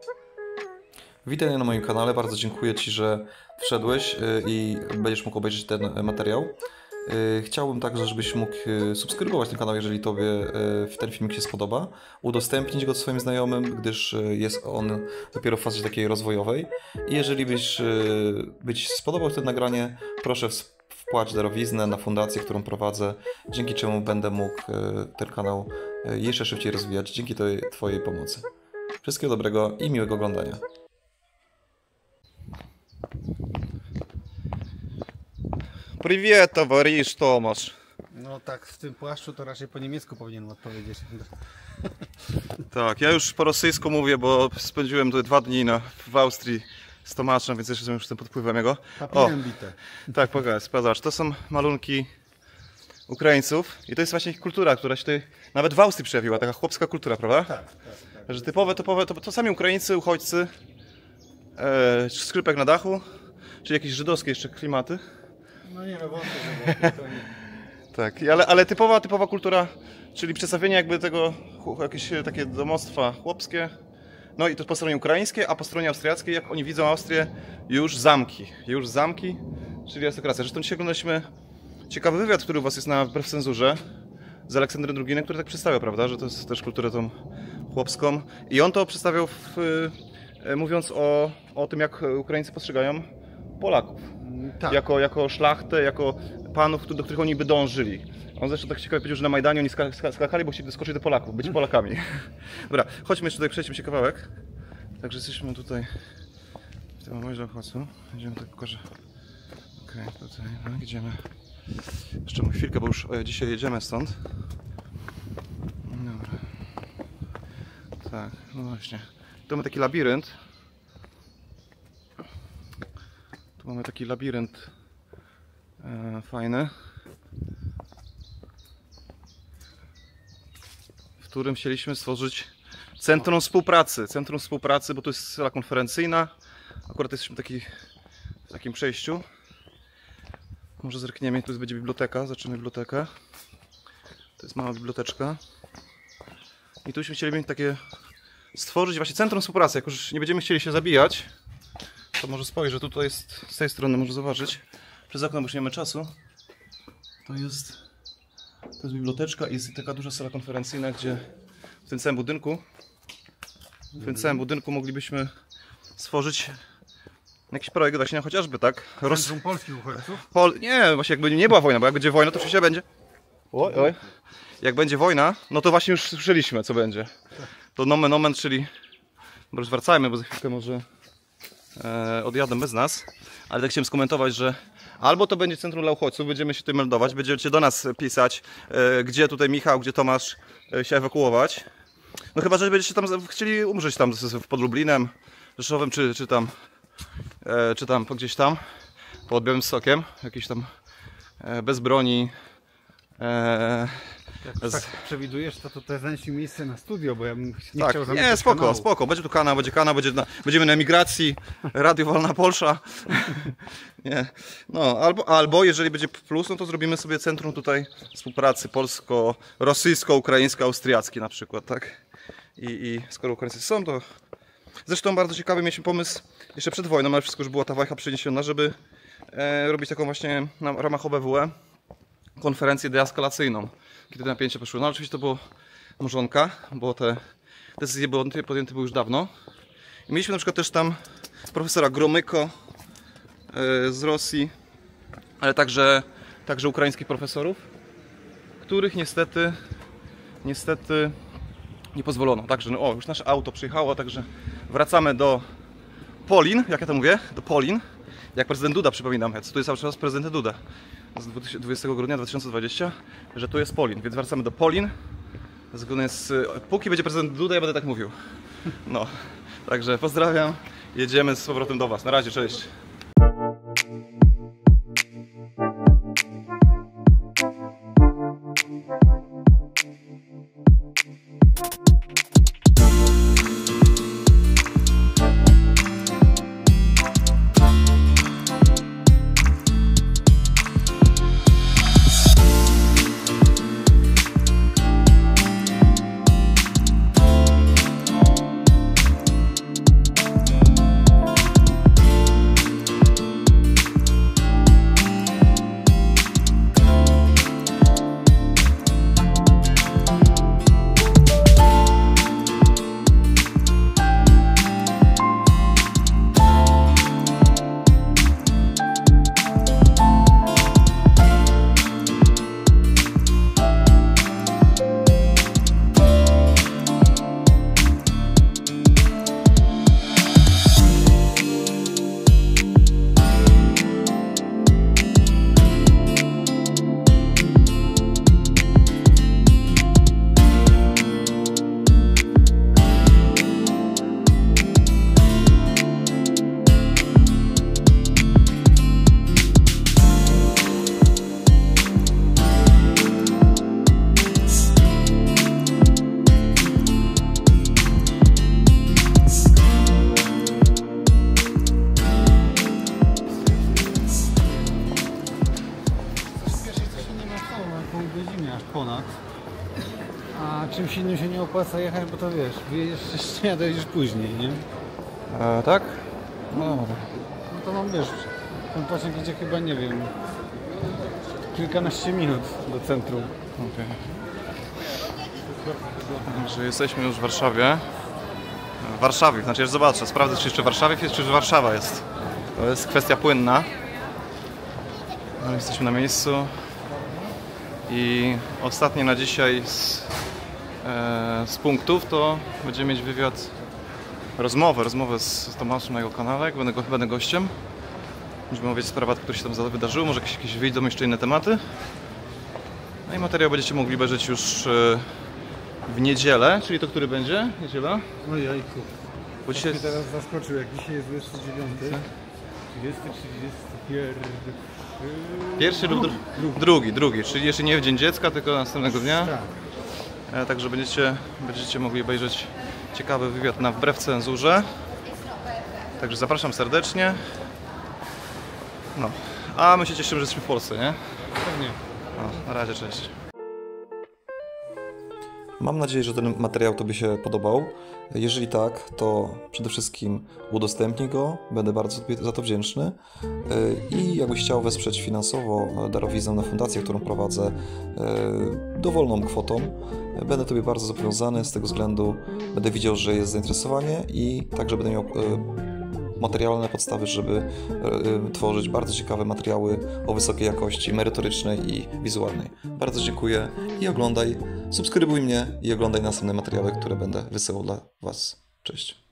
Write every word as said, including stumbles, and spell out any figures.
Witaj na moim kanale, bardzo dziękuję Ci, że wszedłeś i będziesz mógł obejrzeć ten materiał. Chciałbym także, żebyś mógł subskrybować ten kanał, jeżeli Tobie ten filmik się spodoba, udostępnić go swoim znajomym, gdyż jest on dopiero w fazie takiej rozwojowej. I jeżeli byś, byś spodobał to nagranie, proszę wpłać darowiznę na fundację, którą prowadzę, dzięki czemu będę mógł ten kanał jeszcze szybciej rozwijać, dzięki tej Twojej pomocy. Wszystkiego dobrego i miłego oglądania. Привет, товарищ Tomasz. No tak, w tym płaszczu to raczej po niemiecku powinienem odpowiedzieć. Tak, ja już po rosyjsku mówię, bo spędziłem tutaj dwa dni na, w Austrii z Tomaszem, więc jeszcze jestem już tym pod wpływem jego. Papierem bite. Tak, pokaż, sprawdzasz, to są malunki Ukraińców i to jest właśnie ich kultura, która się tutaj nawet w Austrii przejawiła, taka chłopska kultura, prawda? Tak, tak, tak. Że typowe, typowe, to, to sami Ukraińcy, uchodźcy, e, skrzypek na dachu, czy jakieś żydowskie jeszcze klimaty. No nie, no wątpię, że to nie. Tak, ale, ale typowa, typowa kultura, czyli przedstawienie jakby tego, jakieś takie domostwa chłopskie, no i to po stronie ukraińskiej, a po stronie austriackiej, jak oni widzą Austrię, już zamki, już zamki, czyli arystokracja. Zresztą dzisiaj oglądaliśmy ciekawy wywiad, który u Was jest na Wbrew Cenzurze, z Aleksandrem Druginem, który tak przedstawia, prawda, że to jest też kulturę tą chłopską i on to przedstawiał w, mówiąc o, o tym, jak Ukraińcy postrzegają Polaków. Tak. Jako, jako szlachtę, jako panów, do których oni by dążyli. On zresztą tak ciekawie powiedział, że na Majdanie oni skakali, bo chcieli doskoczyć do Polaków, być Polakami. Dobra, chodźmy jeszcze tutaj, przejdźmy się kawałek. Także jesteśmy tutaj w tym obozie uchodźców. Idziemy, tak pokażę. Okej, okay, tutaj, no, idziemy. Jeszcze mu chwilkę, bo już e, dzisiaj jedziemy stąd. Dobra. Tak, no właśnie. Tu mamy taki labirynt. Tu mamy taki labirynt e, fajny, w którym chcieliśmy stworzyć centrum współpracy. Centrum współpracy, bo to jest sala konferencyjna. Akurat jesteśmy taki, w takim przejściu. Może zerkniemy, tu będzie biblioteka, zaczynamy bibliotekę. To jest mała biblioteczka. I tu byśmy chcieli mieć takie, stworzyć właśnie centrum współpracy. Jak już nie będziemy chcieli się zabijać, to może spojrzę, tutaj jest, z tej strony może zobaczyć, przez okno, bo już nie mamy czasu. To jest, to jest biblioteczka i jest taka duża sala konferencyjna, gdzie w tym całym budynku, w tym całym budynku moglibyśmy stworzyć jakiś projekt właśnie chociażby, tak? Roz... Centrum polskich uchodźców? Pol... Nie, właśnie jakby nie była wojna, bo jak będzie wojna, to oczywiście będzie. Oj, oj. Jak będzie wojna, no to właśnie już słyszeliśmy, co będzie. To nomen omen, czyli... Bo już wracajmy, bo za chwilkę może... E, odjadą bez nas, ale tak chciałem skomentować, że albo to będzie centrum dla uchodźców, będziemy się tutaj meldować, będziecie do nas pisać, e, gdzie tutaj Michał, gdzie Tomasz e, się ewakuować. No chyba, że będziecie tam chcieli umrzeć tam pod Lublinem, Rzeszowem, czy, czy tam, e, czy tam gdzieś tam, pod Białymstokiem, jakieś tam e, bez broni. E, Jak bez... tak przewidujesz, to to znajdzie miejsce na studio, bo ja bym nie tak, chciał zamykać nie, spoko, kanału. spoko, będzie tu kanał, będzie kanał, będzie na, będziemy na emigracji, Radio Wolna Polsza. Nie. No, albo, albo jeżeli będzie plus, no to zrobimy sobie centrum tutaj współpracy polsko-rosyjsko-ukraińsko-austriacki na przykład, tak? I, i skoro Ukraińcy są, to... Zresztą bardzo ciekawy mieliśmy pomysł jeszcze przed wojną, ale wszystko już była ta wajcha przeniesiona, żeby e, robić taką właśnie na ramach O B W E konferencję deeskalacyjną. Kiedy napięcie poszło. No oczywiście to było mrzonka, bo te decyzje były podjęte były już dawno. I mieliśmy na przykład też tam profesora Gromyko yy, z Rosji, ale także, także ukraińskich profesorów, których niestety niestety nie pozwolono. Także no, o, już nasze auto przyjechało, także wracamy do Polin, jak ja to mówię, do Polin. Jak prezydent Duda, przypominam, ja cytuję cały czas prezydenta Duda z dwudziestego grudnia dwa tysiące dwudziestego, że tu jest Polin, więc wracamy do Polin. Zgodnie z, póki będzie prezydent Duda, ja będę tak mówił. No, także pozdrawiam, jedziemy z powrotem do Was. Na razie, cześć. opłaca jechać, bo to wiesz, wyjedziesz wcześniej, a dojedziesz później, nie? E, tak? No dobra. No to mam, wiesz, ten pociąg idzie chyba, nie wiem, kilkanaście minut do centrum. Okay. Także jesteśmy już w Warszawie. W Warszawie, znaczy już zobaczę, sprawdzę czy jeszcze w Warszawie jest, czy już Warszawa jest. To jest kwestia płynna. No, jesteśmy na miejscu. I ostatnie na dzisiaj z, e, z punktów to będziemy mieć wywiad, rozmowę, rozmowę z, z Tomaszem na jego kanale, jak będę, go, będę gościem. Będziemy mówić o sprawach, które się tam wydarzyły, może jakieś, jakieś wyjdą jeszcze inne tematy. No i materiał będziecie mogli obejrzeć już e, w niedzielę, czyli to który będzie? Niedziela? Ojejku. Bo dzisiaj Mnie teraz zaskoczył, jak dzisiaj jest dwudziesty dziewiąty, trzydziesty, trzydziesty pierwszy. pierwszy lub dru drugi. drugi, drugi, czyli jeszcze nie w Dzień Dziecka, tylko następnego dnia. Tak. E, także będziecie, będziecie mogli obejrzeć ciekawy wywiad na Wbrew Cenzurze. Także zapraszam serdecznie. No, a my się cieszymy, że jesteśmy w Polsce, nie? Pewnie. No, na razie, cześć. Mam nadzieję, że ten materiał Tobie się podobał. Jeżeli tak, to przede wszystkim udostępnij go, będę bardzo Tobie za to wdzięczny. I jakbyś chciał wesprzeć finansowo darowiznę na fundację, którą prowadzę, dowolną kwotą, będę Tobie bardzo zobowiązany, z tego względu będę widział, że jest zainteresowanie i także będę miał materialne podstawy, żeby tworzyć bardzo ciekawe materiały o wysokiej jakości merytorycznej i wizualnej. Bardzo dziękuję i oglądaj, subskrybuj mnie i oglądaj następne materiały, które będę wysyłał dla Was. Cześć.